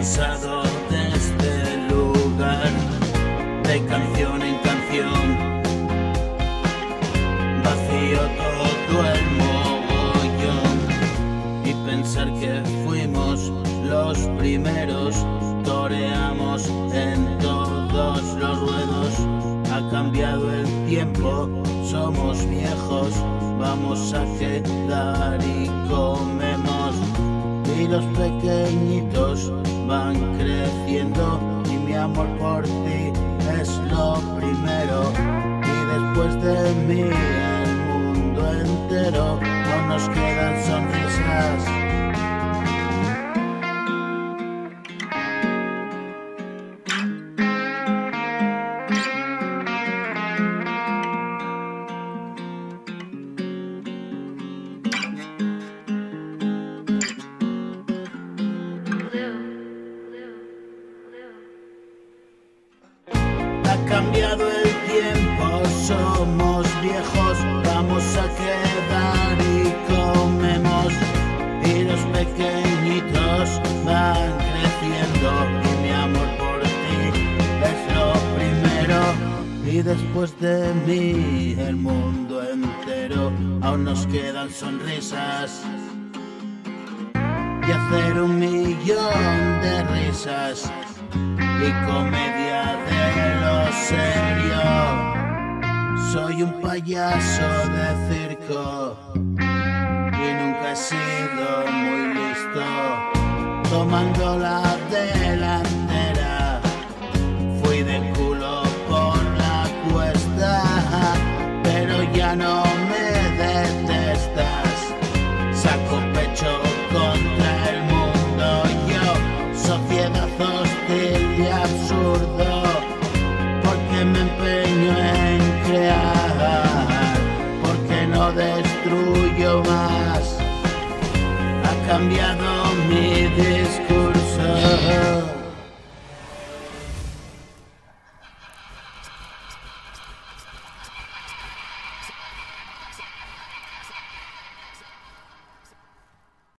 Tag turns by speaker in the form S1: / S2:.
S1: cansado de este lugar, de canción en canción, vacío todo el mogollón. Y pensar que fuimos los primeros, toreamos en todos los ruedos. Ha cambiado el tiempo, somos viejos, vamos a quedar y comemos. Y los pequeñitos van creciendo y mi amor por ti es lo primero. Y después de mí el mundo entero, no nos quedan sonrisas. Ha cambiado el tiempo, somos viejos, vamos a quedar y comemos. Y los pequeñitos van creciendo y mi amor por ti es lo primero. Y después de mí el mundo entero, aún nos quedan sonrisas y hacer 1.000.000 de risas y comedia de lo serio. Soy un payaso de circo y nunca he sido muy listo. Tomando la delantera, fui de culo por la cuesta, pero ya no me detestas. Saco pecho contra el mundo, yo, sociedad hostil y absurdo, porque me empeño en crear, porque no destruyo más. Ha cambiado